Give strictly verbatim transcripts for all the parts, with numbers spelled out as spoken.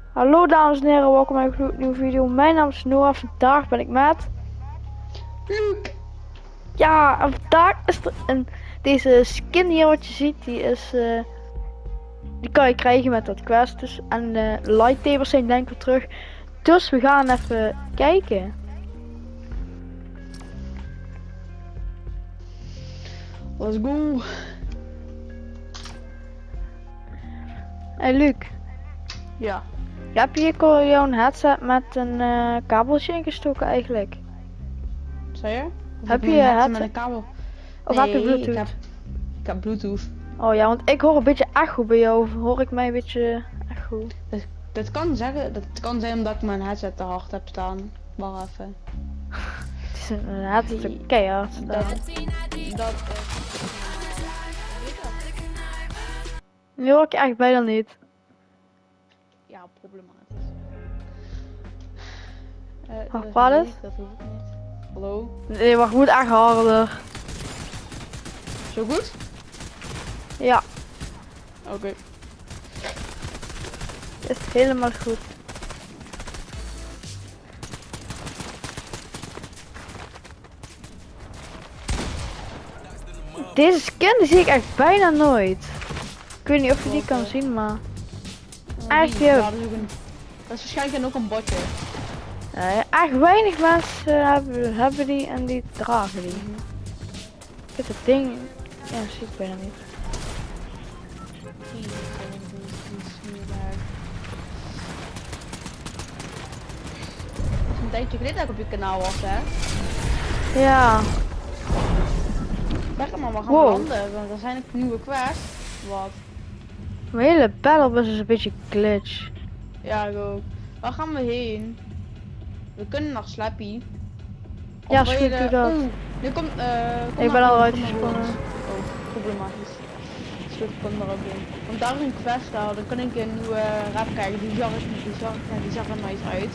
Hallo dames en heren, welkom bij een nieuwe video. Mijn naam is Noah, vandaag ben ik met... Luke! Ja, en vandaag is er een... Deze skin hier wat je ziet, die is... Uh, die kan je krijgen met dat quests. En de uh, lightsabers zijn denk ik weer terug. Dus we gaan even kijken. Let's go! Hey Luc. Ja. Heb je hier jouw headset met een uh, kabeltje ingestoken eigenlijk? Zei je? Of Heb je een headset met een kabel? Of nee, heb je Bluetooth? Ik heb, ik heb Bluetooth. Oh ja, want ik hoor een beetje echo bij jou. Of hoor ik mij een beetje echo? Dat, dat kan zeggen, dat kan zijn omdat ik mijn headset te hard heb staan. Wacht even. Het is een headset die... keihard. Dat, dat, Nu hoor ik je echt bijna niet. ja, problematisch. Uh, Wacht, wat is? Dat hoef ik niet. Hallo? Nee, wacht, moet echt harder. Zo goed? Ja. Oké. Okay. Is helemaal goed. Deze skin die zie ik echt bijna nooit. Ik weet niet of je die kan zien, maar... Eigenlijk ja, dat, is een... dat is waarschijnlijk ook een botje. Ja, echt weinig mensen hebben, hebben die en die dragen die. Mm-hmm. Ik heb het ding... Ja, dat zie ik bijna niet. Een tijdje geleden dat ik op je kanaal was, hè? Ja. Lekker maar, we gaan wow. landen, want er zijn ook nieuwe quests. Wat? Mijn hele battlebus is een beetje glitch. Ja, ik ook. Waar gaan we heen? We kunnen naar Slappy. Of ja, schiet de... u dat. Oeh, nu komt, uh, kom ik ben al uitgespannen. Oh, problematisch. Schiet, kom er ook in. Want daar is een quest daar, dan kan ik een nieuwe rap krijgen. Die zag ik niet, die zag, ja, die zag er nice uit.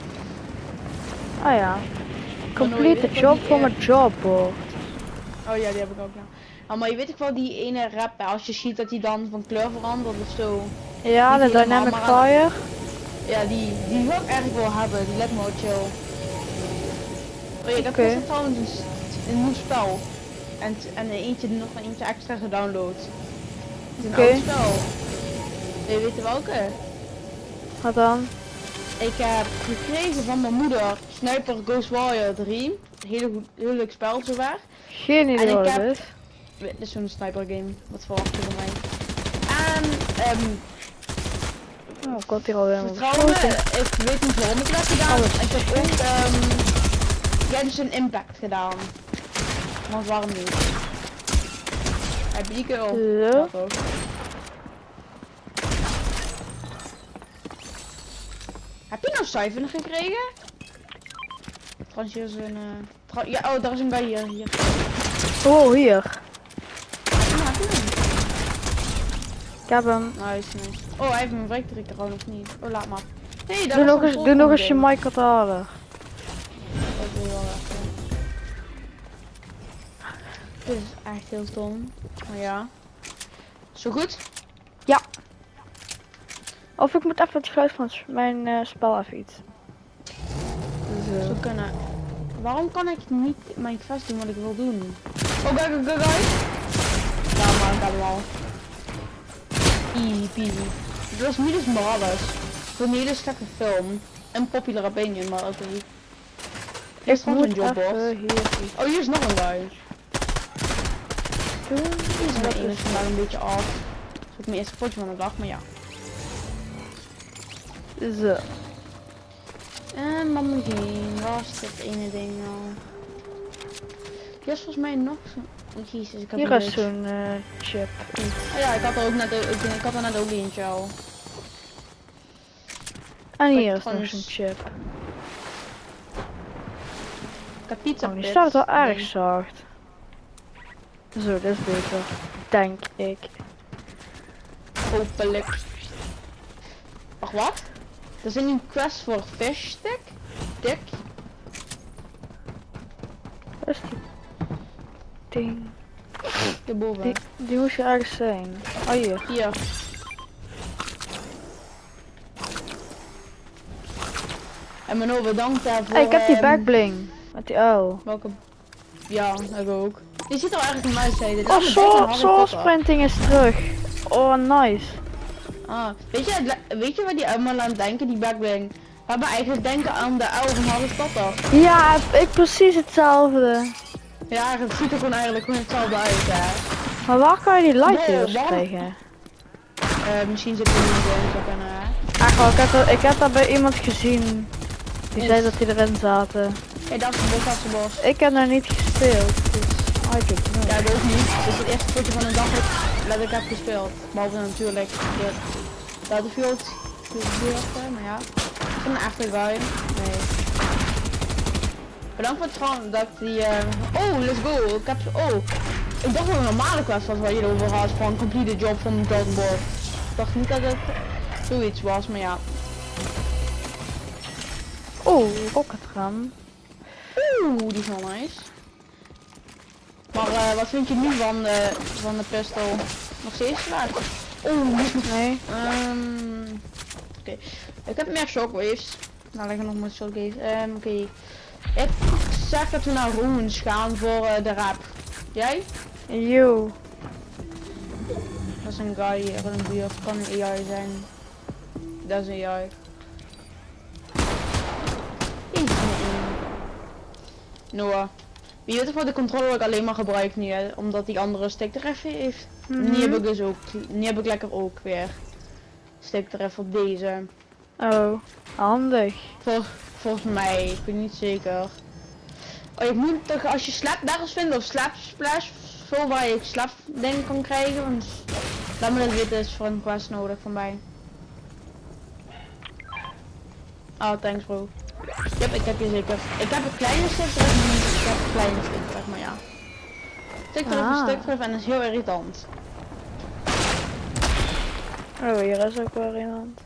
Ah ja. Complete the job from a job board. Oh ja, die heb ik ook, ja. Oh, maar je weet toch wel die ene rap, als je ziet dat hij dan van kleur verandert of zo. Ja, de Dynamic Fire. Ja, die, die wil ik eigenlijk wel hebben, die lijkt me wel chill. Oh ja, dat okay. is trouwens een, een nieuw spel. En, en eentje, nog een eentje extra gedownload. Het is een okay. oud spel. Wil je weten welke? Wat dan? Ik heb gekregen van mijn moeder Sniper Ghost Warrior drie. Hele goed, heel leuk spel zowaar. Geen idee wat het is. Dit is zo'n sniper game, wat verwacht je van mij. En um, oh, ik had hier al helemaal vertrouwen, ik weet niet waarom ik dat gedaan heb. Ik heb ook um, Genshin Impact gedaan. Maar waarom niet? Heb je die girl? Ja. Ja, heb je nou cijfer gekregen? Trouwens, hier is een... Uh, trouw ja, oh, daar is een bij hier. hier. Oh, hier. Ja, ik heb hem. Nice, nice. Oh, hij heeft mijn breakdruk gewoon of niet? Oh, laat maar. Hey, doe nog eens, doe nog eens je mic wat harder. Dat doe je wel echt. Dit is echt heel stom. Maar ja. Zo goed? Ja. Of ik moet even het geluid van mijn uh, spel even iets. Zo. Zo kunnen. Waarom kan ik niet mijn quest doen wat ik wil doen? Oh, kijk, kijk, kijk. Ja, maar ik heb hem al. Easy peasy. Dat is Midas Morales. Een hele slechte film. Een popular opinion, maar ook niet. Ik moet even hier. Oh, hier is nog een guy. Hier is mijn ene vandaag een beetje af. Dat is ook mijn eerste potje van de dag, maar ja. Zo. En wat moet heen? Waar is dit ene ding nou? Hier is volgens mij nog zo'n... Oh, jezus, ik had hier is zo'n uh, chip. Oh ja, ik had er ook net, ik, ik had er net ook eentje al. En hier is nog zo'n chip. Ik heb pizza. Oh, die staat wel erg zacht. Zo, dat is beter. Denk ik. Hopelijk. Wacht, wat? Er zijn nu quests voor fish stick? Dik? Wat is die ding? Hierboven. Die, die moest je ergens zijn. Oh, hier. Hier. En Mano, bedankt daarvoor. Hey, ik heb die um, backbling. Met die uil. Welke? Ja, ik ook. Die ziet er eigenlijk een muis uit. Oh, soul, soul sprinting is terug. Oh, nice. Ah, weet je, het, weet je waar die allemaal aan denken, die backbling? We hebben eigenlijk denken aan de uil van Harry Potter. Ja, ik precies hetzelfde. Ja, het ziet er gewoon eigenlijk gewoon hetzelfde uit, hè. Maar waar kan je die lightyears krijgen? Uh, misschien zit er iemand in, zo kunnen, hè. Ach, wel, ik heb, er, ik heb daar bij iemand gezien. Die zei dat die erin zaten. Hey, dat is een bos, dat is een bos. Ik heb nog niet gespeeld, dus I don't know. Ja, dat ook niet. Dit is het eerste potje van een dag dat ik heb gespeeld. Behalve natuurlijk de Battlefield gebeurde, maar ja. Ik vind een echte guy. Nee. Bedankt voor het trouwen dat ik die... Uh... Oh, let's go. Ik heb... Oh. Ik dacht dat het een normale quest was waar je het over had. Van complete job van Dragon Ball. Ik dacht niet dat het zoiets was, maar ja. Oeh, rocketram. Oeh, die is wel nice. Maar uh, wat vind je nu van de, van de pistol? Nog steeds zwaar? Oeh, nee. Um, Oké, okay. Ik heb meer shockwaves. Nou, leggen nog meer shockwaves. Um, Oké, okay. Ik zeg dat we naar runes gaan voor uh, de rap. Jij? Yo. Dat is een guy hier in de buurt. Kan een A I zijn. Dat is een A I. Noah. Wie weet of de controller ik alleen maar gebruik nu, hè, omdat die andere stiktref heeft. Mm-hmm. Nu heb ik dus ook, nu heb ik lekker ook weer stiktref op deze. Oh, handig. Vol, volgens mij, ik ben niet zeker. Oh, je moet toch als je slap barrels vindt of slap splash, zo waar je slap ding kan krijgen, want laat me dat weten, is voor een quest nodig van mij. Oh, thanks bro. Yep, ik heb je zeker. Ik heb een kleine stiktref, ik heb een kleine stiktref, maar ja. Stiktref ah. is stiktref en is heel irritant. Oh, hier is ook wel iemand.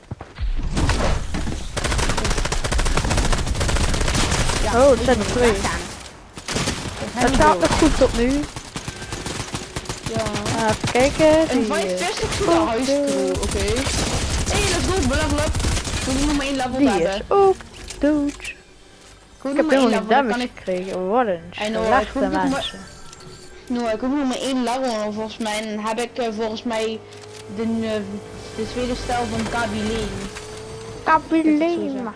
Ja, oh, het zijn er twee. Het gaat nog goed tot nu. Ja. Ah, even kijken. Een vijf to the high school, oké. Okay. Hey, let's go, level up. Ik moet nog maar één level die hebben. Is ook dood. Ik, ik heb helemaal niet damage ik... gekregen. Wat een slechte mensen. Nou, ik heb nog maar één level volgens mij. En heb ik uh, volgens mij de, uh, de tweede stijl van Kabileen. Kabileen.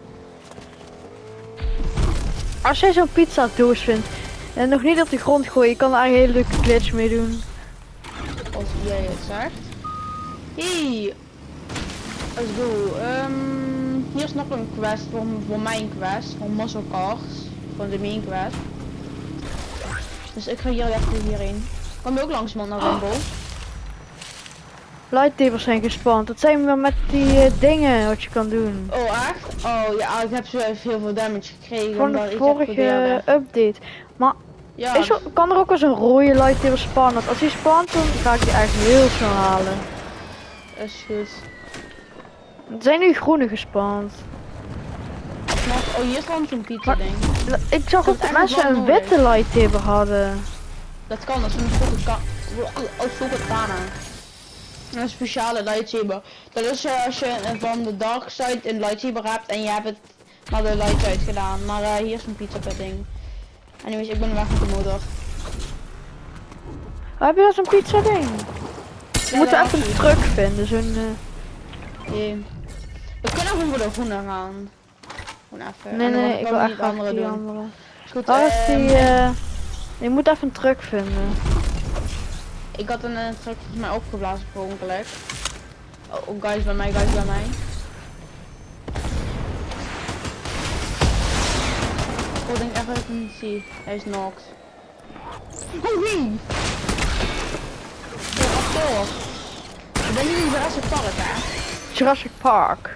Als jij zo'n pizza doos vindt en nog niet op de grond gooien, je kan er eigenlijk een hele leuke glitch mee doen. Als jij het zegt. Hey. Let's go. Um, hier is nog een quest voor, voor mijn quest, voor muscle cars, voor de main quest. Dus ik ga hier even hierheen. Kom je ook langs man naar Rainbow? Lightsabers zijn gespand. Dat zijn we met die uh, dingen wat je kan doen. Oh echt? Oh ja, ik heb zo even heel veel damage gekregen. Van de vorige update. Maar ja, is er, kan er ook eens een rode lightsaber spannen? Want als die spant, dan ga ik die eigenlijk heel snel halen. Is goed. Er zijn nu groene gespand. Oh, hier staat een pizza ding. Ik zag ook dat mensen een witte lightsaber hadden. Dat kan, dat is een soort katana. Een speciale lightsaber. Dat is uh, als je van de dark side een lightsaber hebt en je hebt het naar de light side gedaan. Maar uh, hier is een pizza pudding. Anyways, ik ben weg met de motor. Heb je dat zo'n pizza ding? We ja, moeten even een truck vinden, zo'n... Uh... Yeah. We kunnen gewoon voor de groene gaan. Gewoon even. Nee, nee, nee ik wil echt graag die doen. andere. Goed, waar is die... Uh... Je moet even een truck vinden. Ik had een uh, truck volgens mij opgeblazen per ongeluk. Oh, oh, guys bij mij, guys bij mij. Oh, ik denk even dat ik hem niet zie. Hij is knocked. Oei! Ja, wat toch? Ik ben nu in Jurassic Park, hè? Jurassic Park.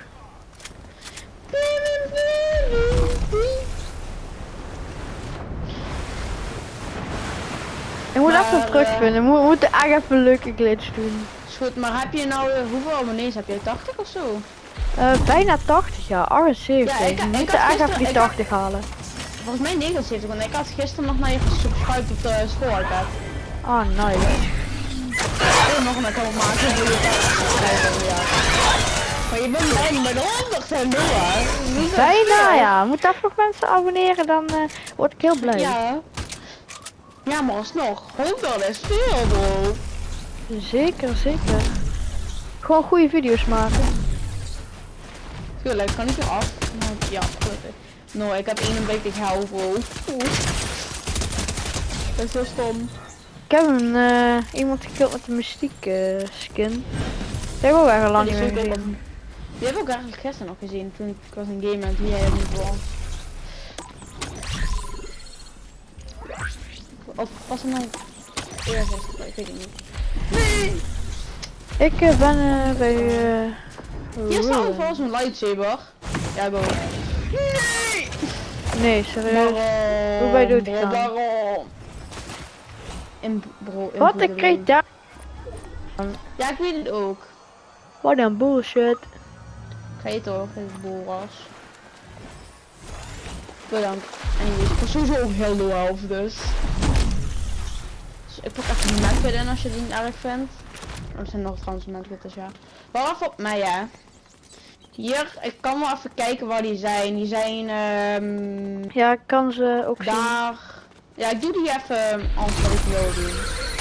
Ik moet maar, even een truck vinden. We moeten echt even een leuke glitch doen. Is goed, maar heb je nou, uh, hoeveel abonnees heb je? tachtig of zo? Uh, bijna tachtig, ja. achtenzeventig. Ja, ik, we ik moeten echt even die tachtig had, halen. Volgens mij negenenzeventig, want ik had gisteren nog naar je gesubscribed op de school-iPad. Ah, nice. Ik wil nog een account maken voor je ja. Maar je bent bijna bij de honderd zijn door. Bijna, ja. Moet even nog mensen abonneren, dan uh, word ik heel blij. Ja. Ja, maar alsnog, honderd is veel, bro. Zeker, zeker. Gewoon goede video's maken. Tuurlijk, kan ik eraf? Nou, ja, gelukkig. Nou, ik heb één week ik hou, bro. Oeh. Dat is zo stom. Ik heb een, uh, iemand gekild met een mystiek uh, skin. Die heb ik ook echt al lang niet meer gezien. Die heb ik ook eigenlijk gisteren nog gezien, toen ik was een game en toen jij het niet was. Of was het nou eerst? Ik weet het niet. Nee! Ik uh, ben uh, bij uh, hier staat volgens een lightsaber. Ja, bro. Nee! Nee, serieus. Hoe ben je doodgegaan? Waarom? In, bro, in wat, ik kreeg daar. Ja, ik weet het ook. Wat een bullshit. Ga je toch, het is boras. Bedankt. En ik was sowieso ook heel low health, dus. Dus ik pak even een medkit in als je het niet erg vindt. Oh, er zijn nog trouwens medkits, ja. Wacht even op mij, ja. Hier, ik kan wel even kijken waar die zijn. Die zijn, um, ja, ik kan ze ook daar. Zien. Ja, ik doe die even anders wat ik wil doen.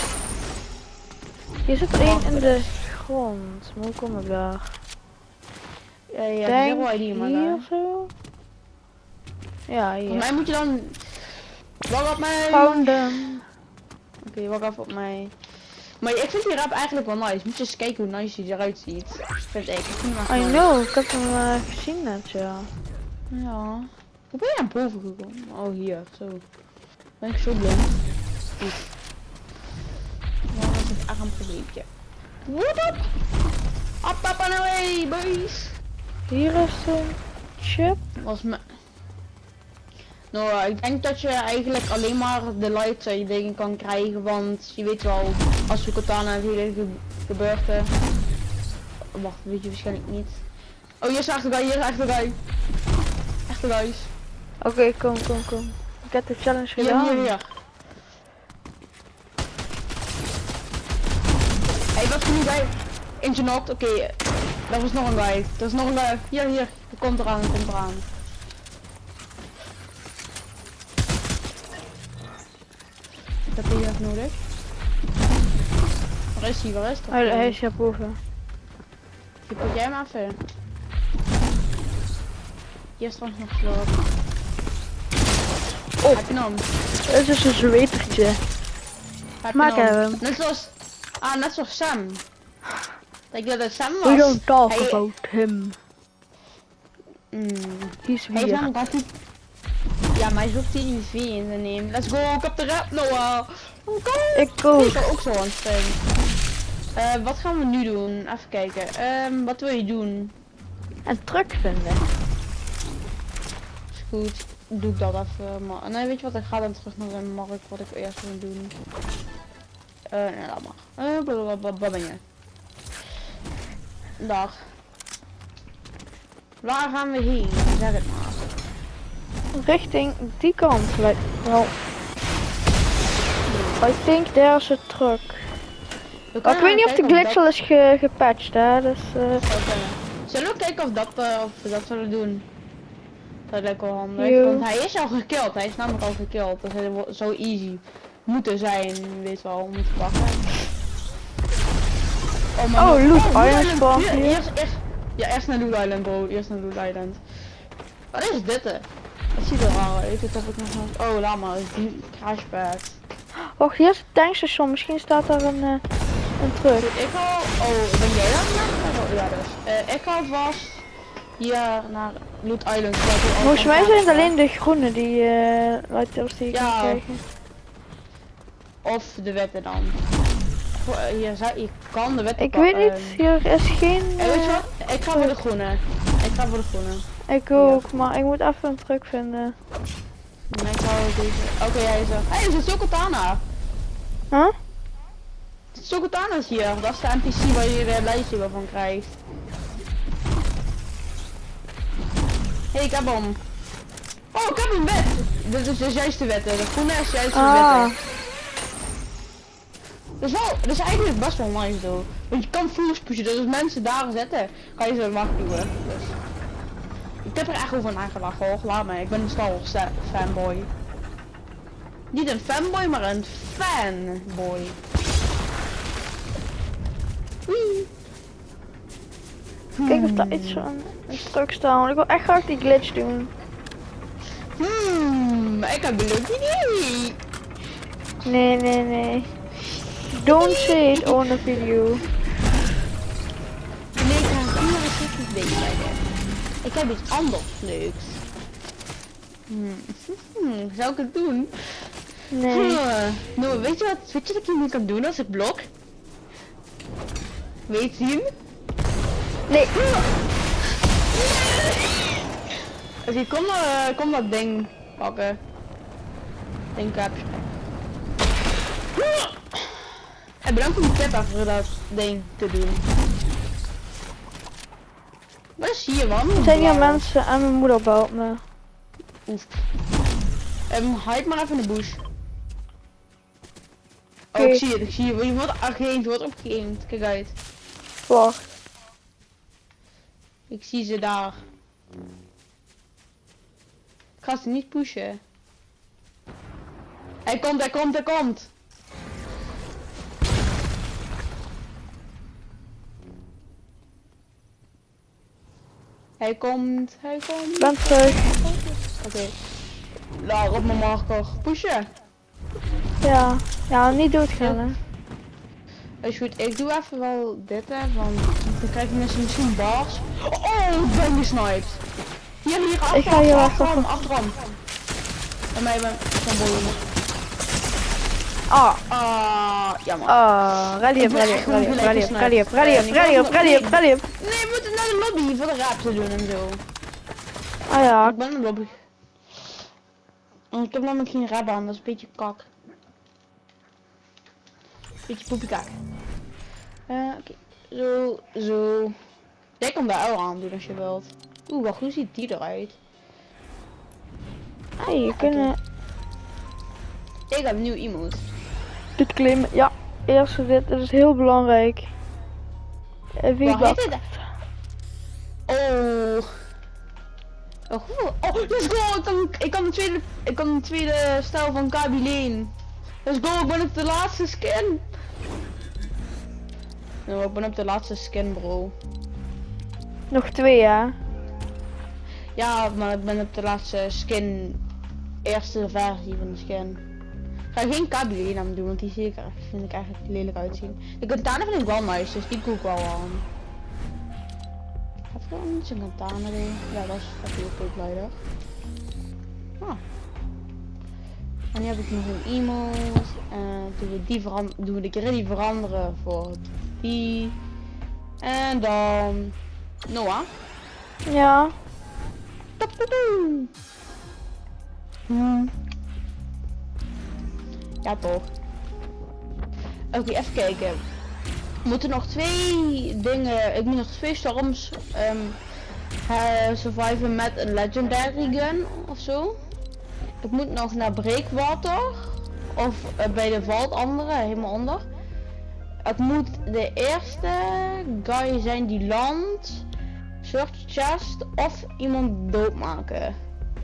Hier zit er één in de grond. Maar hoe kom ik daar? Ja, ja, denk die hier, maar hier zo? Ja, hier. Volgens mij moet je dan... Wacht op mij! Found them. Oké, okay, wacht even op mij. Maar ik vind die rap eigenlijk wel nice. Moet je eens kijken hoe nice hij eruit ziet. Vind ik. ik vind I nice. know, ik heb hem uh, gezien net, ja. Ja. Hoe ben je naar boven gekomen? Oh, hier, zo. Ben ik zo blind. Goed. Nou, dat is echt een probleempje. What up? Up, up and away, boys! Hier is de chip. Was me... Nou, ik denk dat je eigenlijk alleen maar de light dingen kan krijgen, want je weet wel, als we katana natuurlijk ge gebeurt. Uh... Wacht, weet je waarschijnlijk niet. Oh, hier is echt een guy, hier is echt een guy. Echt een guy. Oké, okay, kom, kom, kom. Ik heb de challenge gedaan. Hier, hier, hier. Hey, wat voor nu bij? Eentje knocked, oké. Okay. Dat was nog een guy. Dat is nog een guy. Hier, hier. Komt eraan, komt eraan. Ik heb hier even nodig. Waar is hij? Waar is hij? Hij, hij is hier boven. Je pak jij hem even. Hier is trouwens nog sloop. Oh, heb je hem? Het is een zwetertje. Maak hem. Net zoals... Ah, net zoals Sam. Ik dat het Sam was. We don't talk hij... about him. Mm. He's hij is namelijk altijd... Ja, maar hij is ook T V in de neem. Let's go, ik heb de rap Noah. Ik ook. Ik ben ook zo aan het spelen. Uh, wat gaan we nu doen? Even kijken. Um, wat wil je doen? Een truck vinden. Is goed. Doe ik dat even. Maar nee, weet je wat? Ik ga dan terug naar de markt wat ik eerst wil doen. Uh, nee, laat maar. Uh, blablabla, wat ben je? Dag. Waar gaan we heen? Zeg het maar. Richting die kant lijkt wel. I think there's a truck. Maar ik weet niet of de glitch al is ge gepatcht, hè, dus uh... zullen we kijken of, dat, uh, of we dat zullen doen? Dat lijkt wel handig, Yo. Want hij is al gekild, hij is namelijk al gekild, dus het zou easy moeten zijn, weet wel, om te pakken. Oh, oh Loot oh, Island spawn hier. Eerst, eerst, ja, eerst naar Loot Island, bro, eerst naar Loot Island. Wat is dit? Hè? Het ziet er raar uit, dat heb ik nog nooit... Oh, laat maar, die crashpad. Wacht, hier is het tankstation, misschien staat daar een, uh, een truck. Ik ga... Oh, ben jij dat? Ja, dus. Uh, ik ga vast hier naar Loot Island. Volgens mij zijn het alleen de groene die uh, lighters die je ja. kan krijgen. Of de wetten dan. Hier, je kan de wetten. Ik weet niet, hier is geen... Uh, weet je wat? Ik ga voor de groene. Ik ga voor de groene. Ik ook, ja. Maar ik moet even een truck vinden. Nee, ik hou deze. Oké, okay, hij is er. Hé, hey, er zit Sokotana. Huh? Sokotana is hier. Dat is de N P C waar je de lijstje wel van krijgt. Hé, hey, ik heb hem. Oh, ik heb een wet. Dit is de juiste wetten. De groene is juist de ah. wetten. Dat is, wel, dat is eigenlijk best wel nice though. Want je kan force pushen, dus als mensen daar zetten, kan je zo makkelijk doen. Dus. Ik heb er echt over nagelachen hoor, laat me. Ik ben een Star Wars fanboy. Niet een fanboy, maar een fanboy. Wee. Kijk of daar iets van een stuk staan, want ik wil echt graag die glitch doen. Hmm, ik heb een leuk idee. Nee, nee, nee. Don't say it on the video. Nee, ik ga een andere stukjes weten. Ik heb iets anders leuks. Hmm. Hmm, zou ik het doen? Nee. Hmm. Nou, weet je wat, weet je wat ik hiermee kan doen als ik blok? Weet je zien? Nee. Oké, okay, kom, uh, kom dat ding pakken. Ding cap. En bedankt om de pepper voor dat ding te doen. Wat is hier man? Er zijn hier mensen en mijn moeder belt me. Oef. Um, hide maar even in de bush. Okay. Oh, ik zie het, ik zie het. Je wordt opgeheemd, je wordt opgeheemd. Kijk uit. Wacht. Ik zie ze daar. Ik ga ze niet pushen. Hij komt, hij komt, hij komt. Hij komt, hij komt. Ben terug. Oké. Okay. Daar op mijn marker. Pushen. Ja. Ja, niet doodgaan hè. Is goed, ik doe even wel dit hè, want dan krijgen mensen misschien bars. Oh, ik ben gesniped. Hier, hier, achterom, ik ga hier achterom, achterom. En mij ben van boven. Ah. Ah, jammer. Ah, ready up, ready up, ready up, ready up, ready up, ready up, ready up, ready up, ready up. Nee, we moeten naar de lobby voor de raps te doen en zo. Ah ja. Ik ben in de lobby. Ik heb namelijk geen rap aan, dat is een beetje kak. Beetje poepiekak. Uh, Oké, okay. Zo, zo. Jij kan daar ook aan doen als je wilt. Oeh, wat goed ziet die eruit. Hey, je kunnen... Okay. Ik heb een nieuw emote. Dit klimmen, ja. Eerst dit, dat is heel belangrijk. Even Wat heet dit? Oh. Oh, oh, let's go! Ik kan, ik kan de tweede, ik kan de tweede stijl van Kabyleen. Let's go, ik ben op de laatste skin. Nou, ik ben op de laatste skin, bro. Nog twee, ja. Ja, maar ik ben op de laatste skin. Eerste versie van de skin. Ik ga geen Kabyleen aan doen, want die zie ik er, vind ik eigenlijk lelijk uitzien. De katana vind ik wel nice, dus die koe ik wel aan. Even iets een katana doen. Ja, dat is natuurlijk ook leider. Ah. En nu heb ik nog een emote. En doen we die veranderen, doen we de griddy veranderen voor die. En dan Noah. Ja. Hmm. Ja toch. Oké, okay, even kijken. We moeten nog twee dingen. Ik moet nog twee storms um, uh, surviven met een legendary gun of zo. Ik moet nog naar Breakwater of uh, bij de valt andere helemaal onder. Het moet de eerste guy zijn die landt, search chest of iemand doodmaken.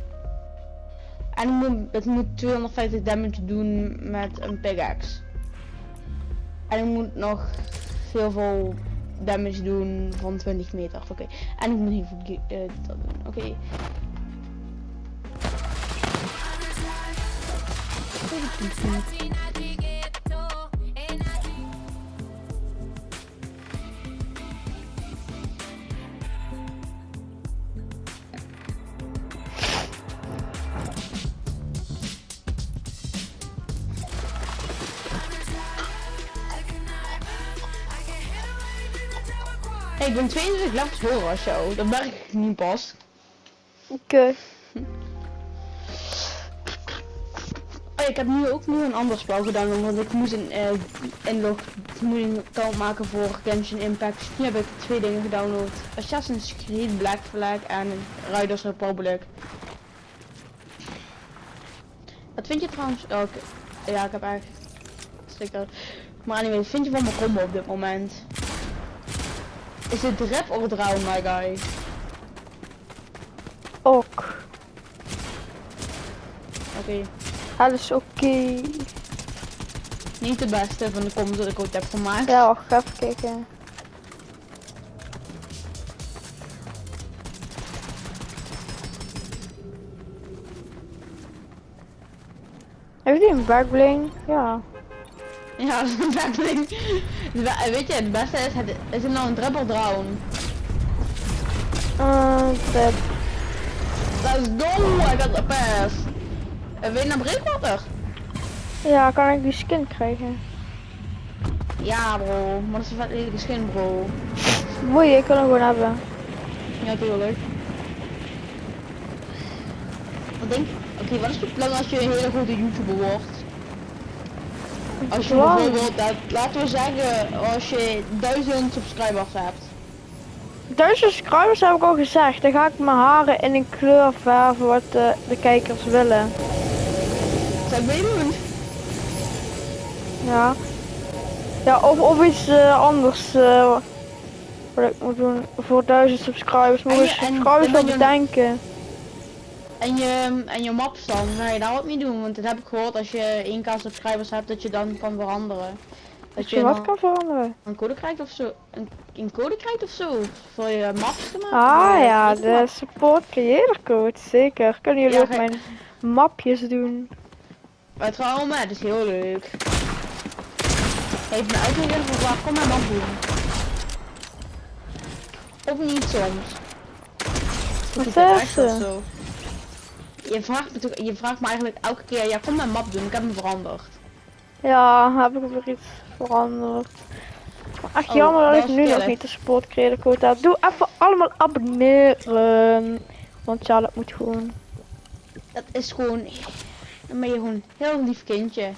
En het moet, het moet tweehonderdvijftig damage doen met een pickaxe. En ik moet nog heel veel damage doen van twintig meter. Oké. Okay. En ik moet hier voor uh, dat doen. Oké. Okay. Hey, ik ben tweeëntwintig levels hoger als jou, dat merk ik niet pas. Oké. Okay. Oh, ik heb nu ook nu een ander spel gedaan, want ik moest een uh, inlog account maken voor Genshin Impact. Nu heb ik twee dingen gedownload. Assassin's Creed Black Flag en Riders Republic. Wat vind je trouwens? Oh, okay. Ja, ik heb eigenlijk sticker. Maar anyway, wat vind je van mijn combo op dit moment? Is het rap of drown, my guy? Ok. Oké. Okay. Alles oké. Okay. Niet de beste van de combos dat ik ooit heb gemaakt. Ja, wacht, ga even kijken. Heeft hij een backbling? Ja. Ja, dat is een backbling. Weet je, het beste is, het, is het nou een trap of drown? Uh, trap. Let's go, I got the pass. En wil je naar breekwater? Ja, kan ik die skin krijgen? Ja bro, maar dat is een vet lelijke skin bro. Mooi, ik kan hem gewoon hebben. Ja, tuurlijk. Wat denk je? Oké, okay, wat is je plan als je een hele grote YouTuber wordt? Als je Plan? bijvoorbeeld, dat, laten we zeggen, als je duizend subscribers hebt. Duizend subscribers heb ik al gezegd. Dan ga ik mijn haren in een kleur verven wat de, de kijkers willen. Zou ik meedoen? Ja. Ja, of, of iets uh, anders uh, wat ik moet doen voor duizend subscribers. Moet je subscribers wel bedenken. En je, en je maps dan, ga je daar wat mee doen? Want dat heb ik gehoord, als je één k subscribers hebt, dat je dan kan veranderen. Dat je wat kan veranderen? Een code krijgt of zo, een, een code krijgt of zo, voor je maps te maken. Ah ja, de support creator code, zeker. Kunnen jullie ja, ook mijn mapjes doen? Maar trouwens, dat is heel leuk. Heeft me uitgelegd voor waar, kom mijn map doen. Of niet soms. Wat is ze? Je vraagt, me je vraagt me eigenlijk elke keer, ja kom mijn map doen, ik heb hem veranderd. Ja, heb ik weer iets veranderd. Maar echt oh, jammer dat, dat ik nu nog niet de support creator code heb. Doe even allemaal abonneren. Want ja, dat moet gewoon. Dat is gewoon, dan ben je gewoon een heel lief kindje.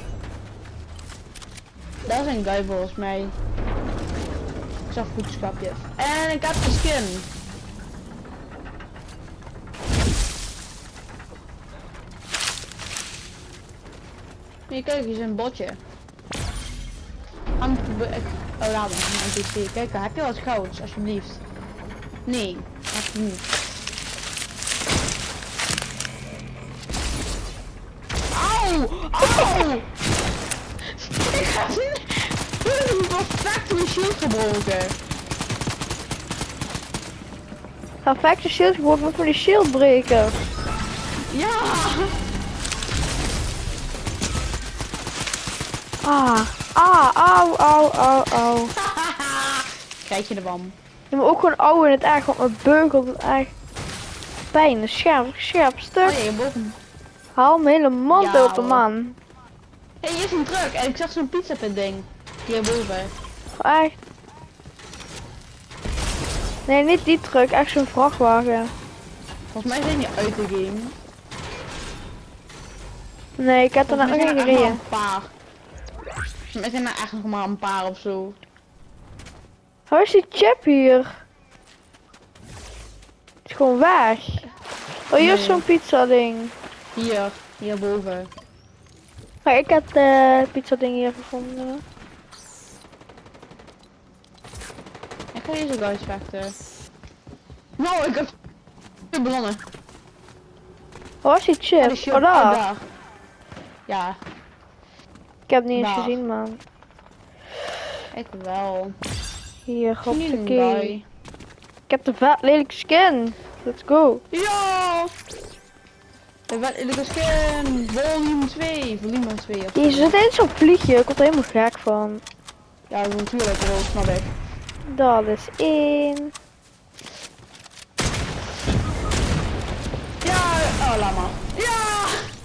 Dat is een guy volgens mij. Ik zag voetstapjes. En ik heb de skin. Nee, kijk, hier is een botje. Am oh, laat maar, N P C. Kijk, heb je wat gouds, alsjeblieft? Nee, heb je niet. Auw! Auw! Ik ga perfect mijn shield gebroken. Perfect de shield gebroken voor die shield breken. Ja! Ah, ah, auw, auw, auw, auw. Krijg je de bam. Je moet ook gewoon auw in het echt, want mijn beugel doet echt pijn. Een scherp, scherp stuk. Oh, je boven. Haal mijn hele mond ja, open, man. Hé, hey, hier is een truck en ik zag zo'n pizza pit ding. Hierboven. Oh, echt? Nee, niet die truck, echt zo'n vrachtwagen. Volgens mij zijn die uit de game. Nee, ik heb er nog geen gereden. Een paar. Er zijn er echt nog maar een paar of zo. Waar is die chip hier? Het is gewoon weg. Oh, hier is zo'n pizza ding. Hier, hierboven. Maar ik heb de pizza ding hier gevonden. Ik ga deze guys vechten. Nou, ik heb ballonnen. Waar is die chip? Oh, oh, daar. daar. Ja. Ik heb het niet eens daar gezien, man. Ik wel. Hier, hoppakee. Ik heb de vet lelijke skin. Let's go. Ja! De vet lelijke skin. Volume twee. Volume twee. Je zit in zo'n vliegje. Ik word er helemaal gek van. Ja, natuurlijk. Dat snap ik. Dat is één. Ja! Oh, laat maar. Ja!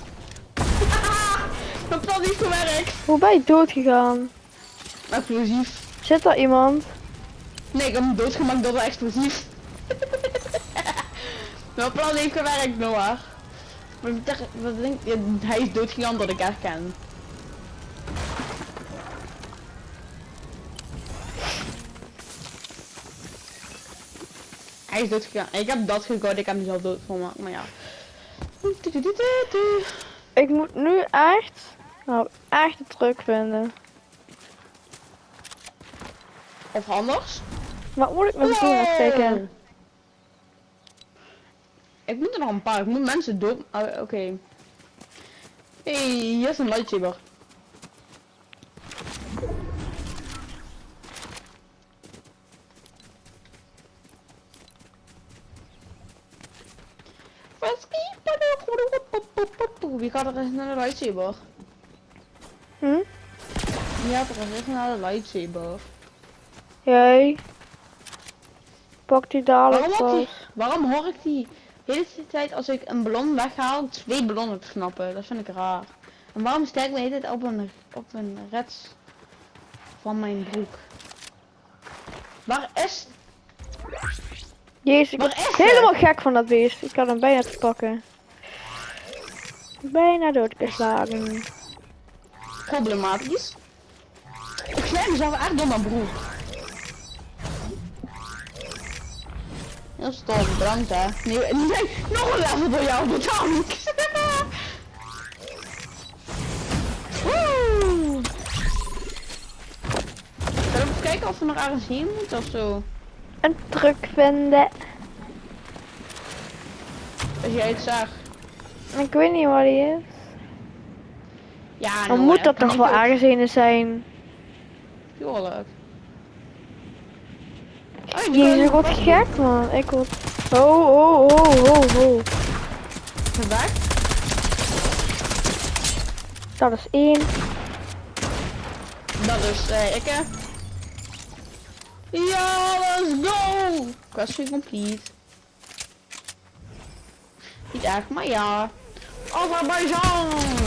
Dat had niet gewerkt. Hoe ben je dood gegaan? Explosief. Zit daar iemand? Nee, ik heb hem doodgemaakt door de explosief. Mijn plan heeft gewerkt, Noah. Wat denk je? Hij is doodgegaan dat ik herken. Hij is doodgegaan. Ik heb dat gegooid, ik heb mezelf dood gemaakt, maar ja. Ik moet nu echt, nou echt een truck vinden. Of anders. Wat moet ik nog doen? Even kijken. Ik moet er nog een paar. Ik moet mensen dood. Oh, oké. Okay. Hey, hier is een lightsaber. Wie gaat er eens naar de lightsaber? Hm? Wie gaat er eens naar de lightsaber? Jij. Pak die dadelijk Waarom, hoor ik pas. die, waarom hoor ik die hele tijd als ik een ballon weghaal, twee ballonnen te knappen? Dat vind ik raar. En waarom sta ik me de hele tijd op een, op een reds van mijn broek? Waar is... Jezus, ik Waar word is helemaal het? gek van dat beest. Ik kan hem bijna te pakken. Bijna doodgeslagen. Problematisch. Ik slijm mezelf echt door mijn broek. Heel stom, bedankt hè. Nee, nee, nog een level voor jou, bedankt. Woe! Zullen we even kijken of we nog ergens heen moeten of zo? Een truck vinden. Als jij het zag. Ik weet niet waar die is. Ja, Dan nou, moet ja, dat kan toch ik wel ook. ergens heen zijn. Tuurlijk. Oh, die Jezus, kan ik word vast gek man. Ik word... Oh, oh, oh, oh, oh. doen. Weg. Dat is één. Dat is uh, ik hè. Ja, let's go! Quest complete. Niet echt, maar ja. Azerbeidzjan!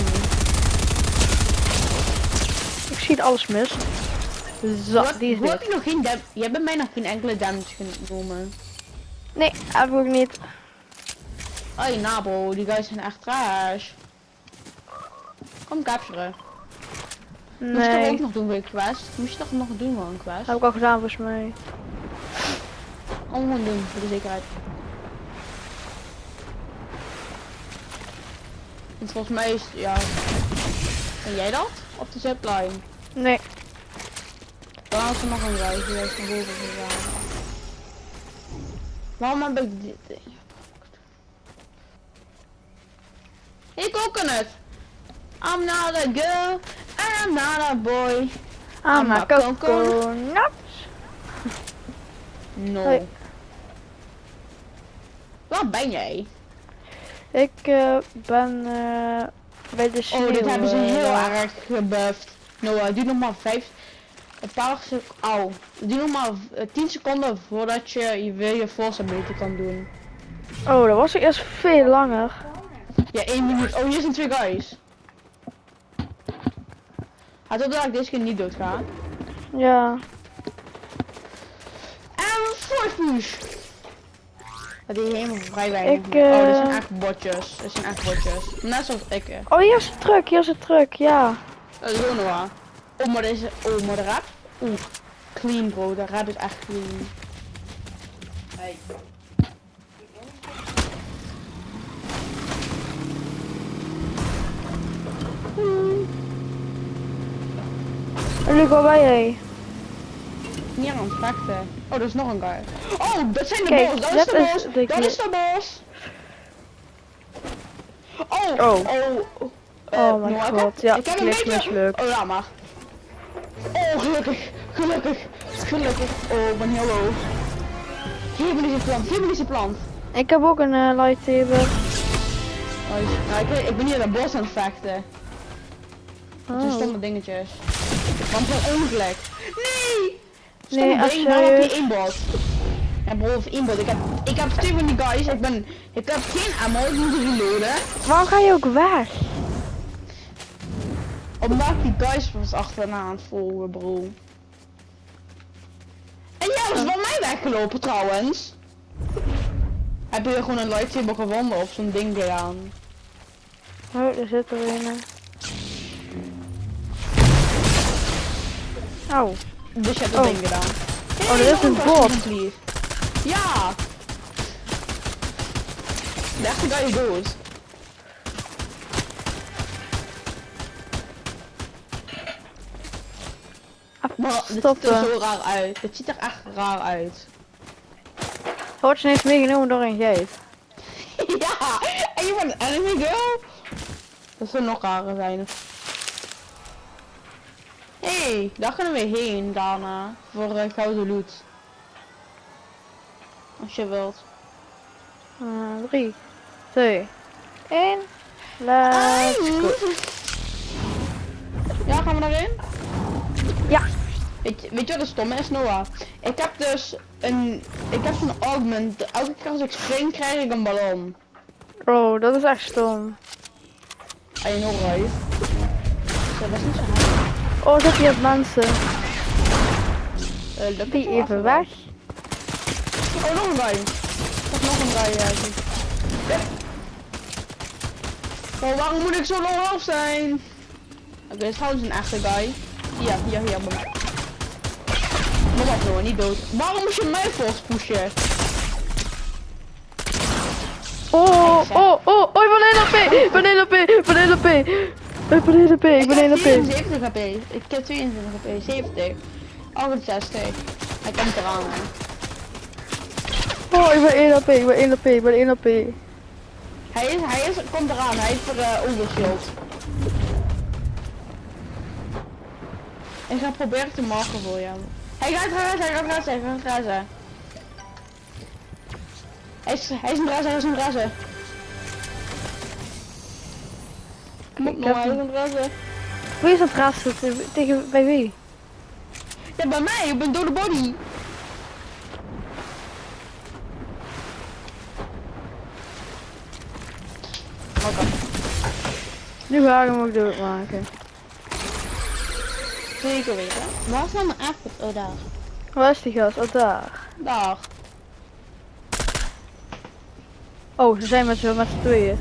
Ik zie alles mis. Zo, Wat, die is hoe heb dit. je nog geen dam- je hebt bij mij nog geen enkele damage genomen. Nee, heb ik ook niet. Hey Nabo, die guys zijn echt trash. Kom capturen. Moest je toch ook Nee, nog doen voor een quest? Moest je toch nog doen voor een quest? heb ik al gedaan volgens mij. Om gewoon doen, voor de zekerheid. Want volgens mij is, ja... Ben jij dat? Op de zipline? Nee. Dan had er nog een guy die is naar boven gegaan. Waarom heb ik dit ding gepakt? Ik ook kan het! I'm not a girl, I'm not a boy. I'm a a coconut. No. Hoi. Waar ben jij? Ik uh, ben uh, bij de sneeuw. Oh, dit hebben ze uh, heel daar. erg gebufft. Noah, duurt nog maar vijf... Een paar seconden... Au. Het duurt nog maar tien seconden voordat je je weer je force ability kan doen. Oh, dat was eerst veel langer. Ja, één minuut. Oh, hier zijn twee guys. Hij hoopt dat ik deze keer niet dood ga. Ja. En een force push. Dat is helemaal vrij weinig. Ik, meer. Oh, dit uh, zijn echt botjes. Dit zijn echt botjes. Net zoals ik. hè. Oh, hier is een truck, hier is een truck, ja. Dat is ook nog waar. Oh, maar deze... Oh, maar de rap. Oeh. Clean, bro. De rap is echt clean. Hey. Luc, waar ben jij? Niet aan het vechten. Oh, dat is nog een guy. Oh, dat zijn de Kijk, boss. Dat, dat is de is boss. de Dat kli- is de boss. Oh, Oh. oh. Eh, Oh mijn nou, ik god, heb- ja, ik heb een klik beetje... mislukt. Oh, ja, maar. Oh, gelukkig. Gelukkig. Gelukkig. Oh, ik ben heel low. Hier ben deze plant. Hier ben deze plant. Ik heb ook een uh, lightsaber. Oh, is- nou, ik, ik ben hier de boss aan het vechten. Dat zijn Oh. stomme dingetjes. Want per ongeluk. Nee! Stomme Nee, als ding, waarom heb je serieus? inbot? Ja, bro, of inbot. Ik heb, ik heb twee van die guys. Ik ben, ik heb geen ammo. Ik moet reloaden. Waarom ga je ook weg? Omdat ik die guys was achterna aan het volgen, bro. En jij was van mij weggelopen trouwens. Heb je gewoon een lightsaber gevonden of zo'n ding gedaan? Oh, er zit er een. Oh. Dus je hebt dat Oh. ding gedaan. Oh, dat is een bot. Ja! De echte guy is dood. Even Maar dit Stoppen. ziet er zo raar uit. Het ziet er echt raar uit. Wordt je ineens meegenomen door een geit. Ja, en je bent een enemy girl. Dat zou nog rarer zijn. Hé, hey, daar kunnen we heen daarna. Voor uh, gouden loot. Als je wilt. Uh, drie, twee, één. Let's go. Ja, gaan we daarin? Ja. Weet je, weet je wat de stomme is, Noah? Ik heb dus een... Ik heb zo'n augment. Elke keer als ik spring krijg ik een ballon. Oh, dat is echt stom. I know, right? Dat is niet zo handig. Oh, zit hier mensen. Uh, dat Die even weg. Oh, nog een guy. Of nog een guy, ja. Oh, waarom moet ik zo low health zijn? Oké, okay, dit is trouwens een echte guy. Ja, hier, hier, bij mij. Maar wat nou, niet dood. Waarom moet je mij vast pushen? Oh, oh, oh, oh, ik ben één H P, ik ben één H P, ik ben één H P. Ik ben één H P, ik ben één H P. zeventig H P. Ik heb tweeëntwintig H P, zeventig. achtenzestig. Hij komt eraan, hè. Oh, ik ben één H P, ik ben één H P, ik ben één H P. Hij is, hij is, komt eraan, hij heeft voor de overshield. Ik ga proberen te marken voor jou. Hij gaat razen, hij gaat razen, hij gaat razen. Hij is, hij is een razen, hij is een razen. Kom op, nou, hij is een razen. Wie is dat rassen? Tegen, bij wie? Ja, bij mij, op een dode body. Oké. Okay. Nu ga ik hem ook doodmaken. Zeker weten. Waar is nou mijn appel? Oh, daar. Waar is die gast? Oh, daar. Daar. Oh, ze zijn met z'n met z'n tweeën.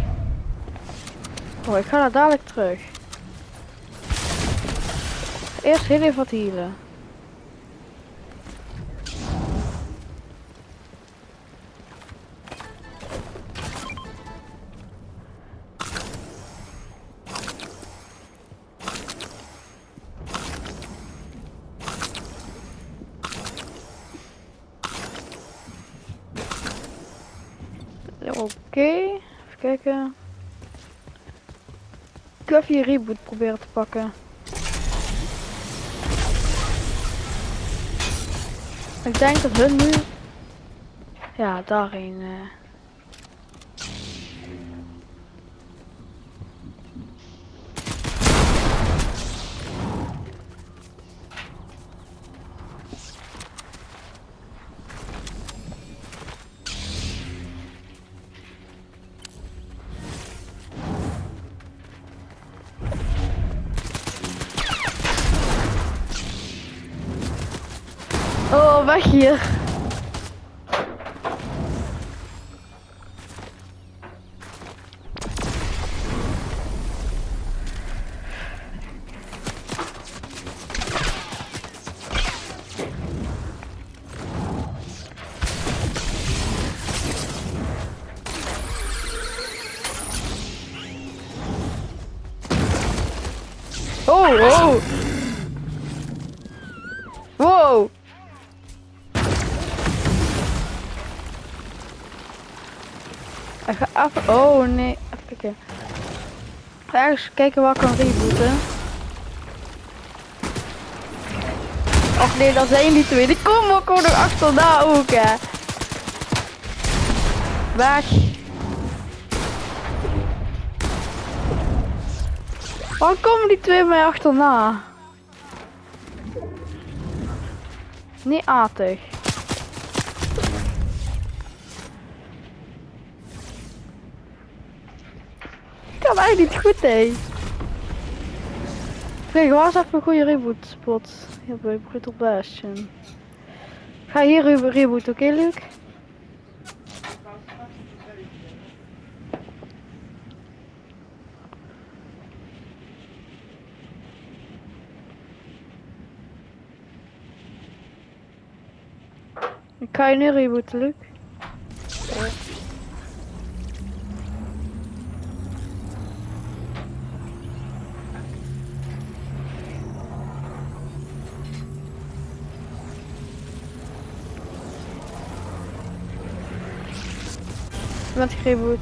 Oh, ik ga daar dadelijk terug. Eerst heel even wat healen. Oké, okay. Even kijken. Ik wil even je reboot proberen te pakken. Ik denk dat hun nu... Ja, daarheen... Uh... Oh, weg hier. Oh, oh. Wow. Ik ga even... Oh nee, even kijken. Ik ga ergens kijken waar ik kan rebooten. Och nee, dat zijn die twee. Die komen ook nog achterna ook, hè. Weg. Waarom komen die twee mij achterna? Niet aardig. Ik kan eigenlijk niet goed, hé. Kijk, waar is even een goede reboot spot? Hier bij Brutal Bastion. Ik ga hier re reboot, oké, okay, Luc? Ik ga je nu rebooten, Luc. Ja. Je bent gereboot.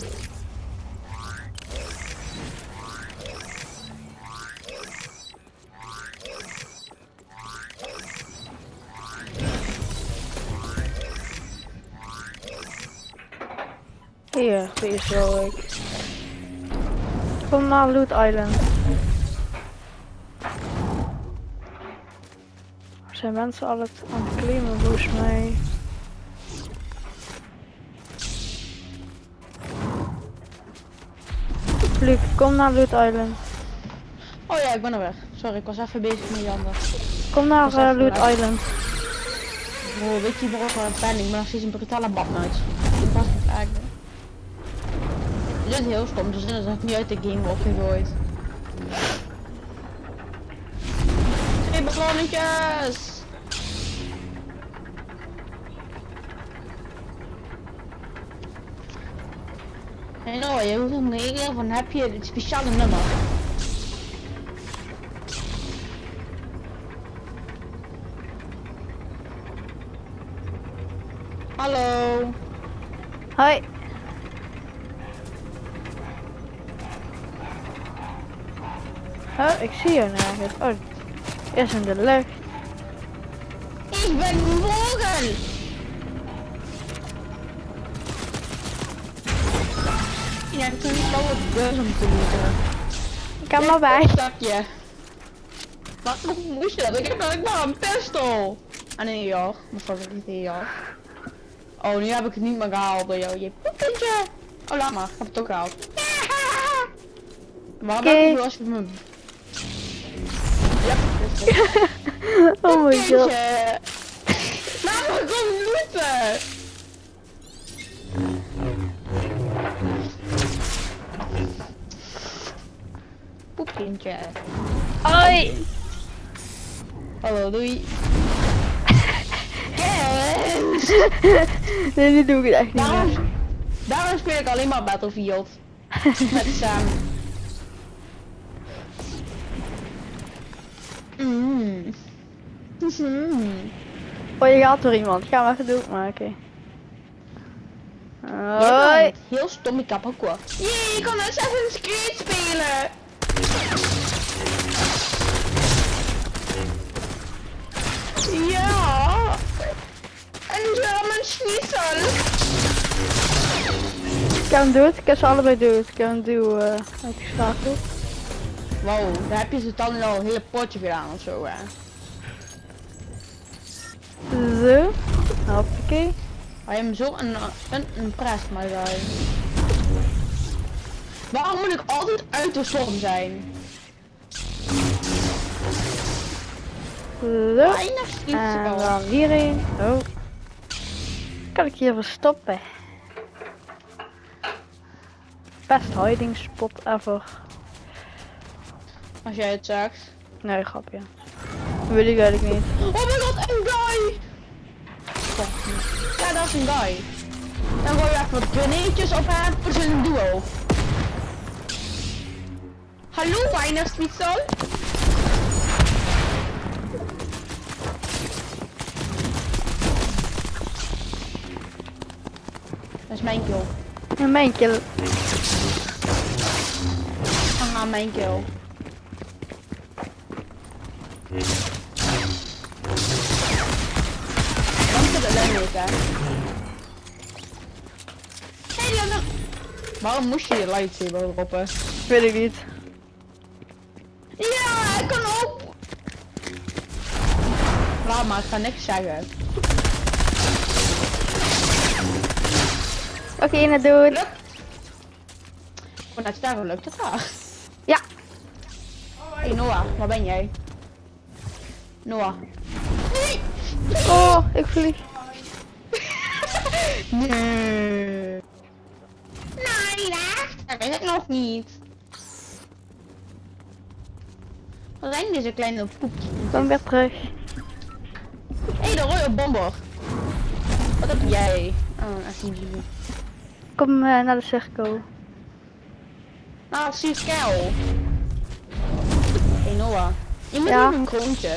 Hier, die is wel leuk. Kom naar Loot Island. Er zijn mensen al het aan het claimen volgens mij. Luc, kom naar Loot Island. Oh ja, ik ben er weg. Sorry, ik was even bezig met Jander. Kom naar uh, Loot uit. Island. Bro, weet je waarom ik ben? Ik ben nog steeds een brutale badnuit. Ik was het eigenlijk. Dit is heel stom, dus dat ik niet uit de game word gegooid. Twee ballonnetjes! En nou, je hoeft hem regelen van heb je het speciale nummer. Hallo. Hoi. Oh, ik zie je nergens. Oh, is in de lucht. Ik ben een vogel. Ja, ik kan niet wel wat beurs om te moeten. Ik kan maar bij. Stapje. Wat moest je dat? Ik heb nog maar een pistool. Ah nee, ja. Mijn favoriete ja. Oh, nu heb ik het niet meer gehaald door jou, je poepentje. Oh, laat maar. Ik heb het ook gehaald. Waarom heb je als je me... Ja, Oh my god. Laat me gewoon looten. Poepkindje. Hoi. Hallo, doei. Yes. Nee, nu doe ik het echt niet Daarom, meer. daarom speel ik alleen maar Battlefield. Met samen. Mm. Mm. Oh, je gaat door iemand. Ik ga hem even doodmaken. Ja, Hoi. heel stom, ik heb ook wel. Jee, ik kan Assassin's Creed spelen! Ja! En German Schnitzel! Ik heb hem dood. Ik heb ze allebei dood. Ik heb hem duw uh, uitgeschakeld. Wow, daar heb je ze dan al een hele potje gedaan of zo, hè? Zo. Hoppakee. Hij hem zo een, een, een prijs maar zijn. Waarom moet ik altijd uit de storm zijn? Zo. Weinig schiet En wel. dan hierheen. Oh. Kan ik hier verstoppen? Best hiding spot ever. Als jij het zegt. Nee, grapje. Dat wil ik eigenlijk niet. Oh my god, een guy! Ja, dat is een guy. Dan gooi je even wat grenades op hem voor zijn duo. Hallo, Weihnachtswitzel? Dat is mijn kill. En mijn kill. Haha, mijn kill. Dan moet het alleen weten. Hey, Leon. Waarom moest je je lightsaber droppen? Weet ik niet. Ja, ik kan ook. Laat maar, ik ga niks zeggen. Oké, okay, naar dood. Lukt. Vanuit sterren lukt het graag. Ja. Hey Noah, waar ben jij? Noah. Nee! Oh, ik vlieg. Nee. Nee, echt? Dat is het nog niet. Wat zijn deze kleine poepjes? Kom weer terug. Hé, hey, de rode bomber. Wat heb jij? Oh, echt niet. Kom uh, naar de cirkel. Nou, zie je kel. Hey Noah. Je moet Ja. hier een kroontje.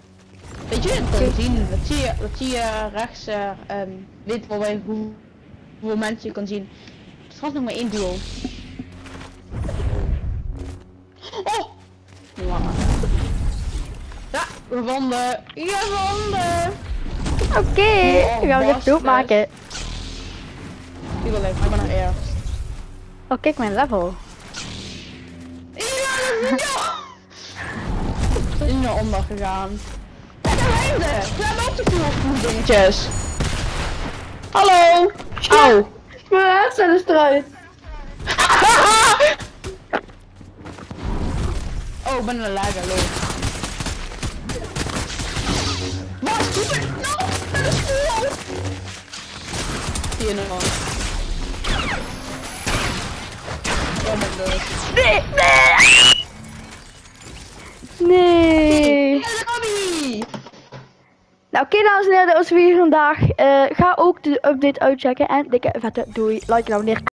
Weet je het okay. zien? Dat zie je, dat zie je rechts, uh, um, weet wel wij hoe hoeveel mensen je kan zien. Het is vast nog maar één duo. Oh! Wow. Ja, we vonden. Je vonden. Oké, okay, oh, we gaan het even doodmaken. Ik wil even, ik ben nog eerst. Oh, kijk mijn level. Ja, dat is Ze is naar onder gegaan. Kijk naar einde! We hebben ook de vuurvoer dingetjes. Hallo! Auw! Mijn headset is eruit. Oh, ik ben een lager, leuk. Wat? Doe je? No! Dat is cool! Hier nog. Oh mijn god. Nee, nee! Nee. Nou oké, okay, dames en heren, dat was weer vandaag. Uh, ga ook de update uitchecken en dikke vette doei. Like en abonneer.